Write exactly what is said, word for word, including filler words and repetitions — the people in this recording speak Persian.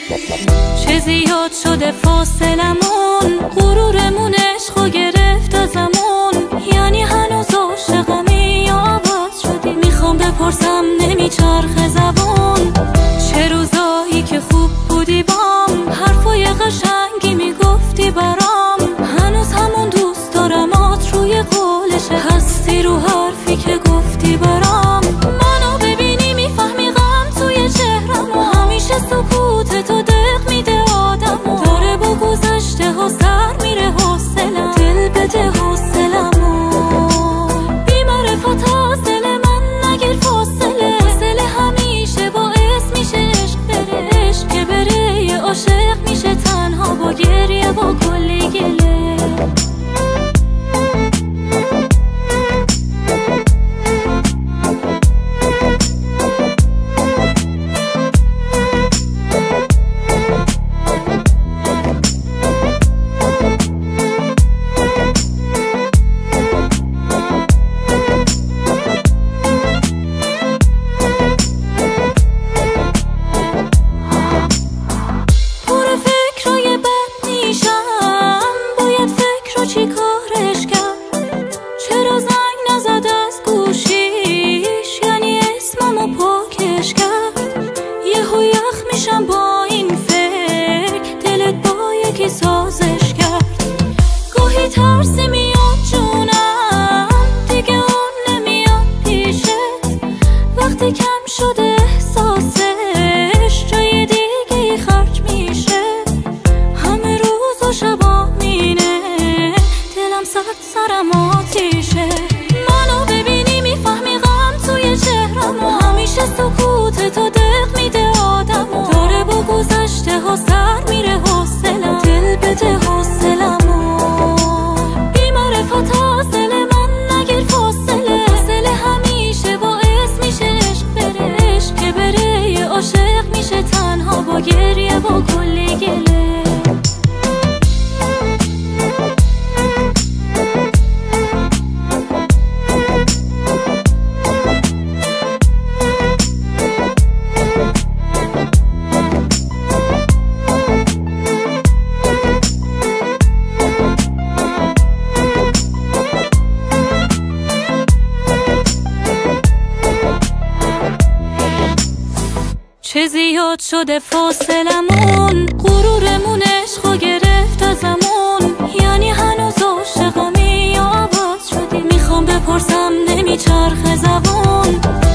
چه زیاد شده فاصلمون، غرورمون عشقو گرفت ازمون. یعنی هنوز عاشقمی یا عوض شدی؟ میخوام بپرسم نمیچرخه زبون. چه روزایی که خوب بودی بام، حرفای قشنگی میگفتی برام. هنوز همون دوست دارمات روی قولشه، هستی رو حرفی که گفتی برام. منو ببینی میفهمی غم توی چهرم، و همیشه سکوت تو دق میده آدمو. داره با گذشته ها سر میره حوصلم، دل بده حوصلمو. بی معرفت از دل من نگیر فاصله، فاصله همیشه باعث میشه عشق بره. عشق که بره یه عاشق میشه تنها، با گریه با کلی گله. چی کارش کرد؟ چرا زنگ نزد از گوشیش؟ یعنی اسممو پاکش کرد. یهو یخ میشم با این فکر، دلت با یکی سازش کرد. گاهی ترسی میاد جونم، دیگه اون نمیاد پیشت. وقتی کم شده احساسش، جای دیگه خرج میشه. همه روز و شبا مینه، سرد سرم آتیشه. منو ببینی میفهمی غم توی چهرم، و همیشه سکوت تو دق میده آدمو. داره با گذشته ها سر میره حوصلم، دل بده حوصلمو. بی معرفت از دل من نگیر فاصله، فاصله همیشه باعث میشه عشق بره. عشق که بره یه عاشق میشه تنها، با گریه با کلی گله. چه زیاد شده فاصلمون، غرورمون عشقو گرفت ازمون. یعنی هنوز عاشقمی یا عوض شدی؟ میخوام بپرسم نمیچرخه زبون.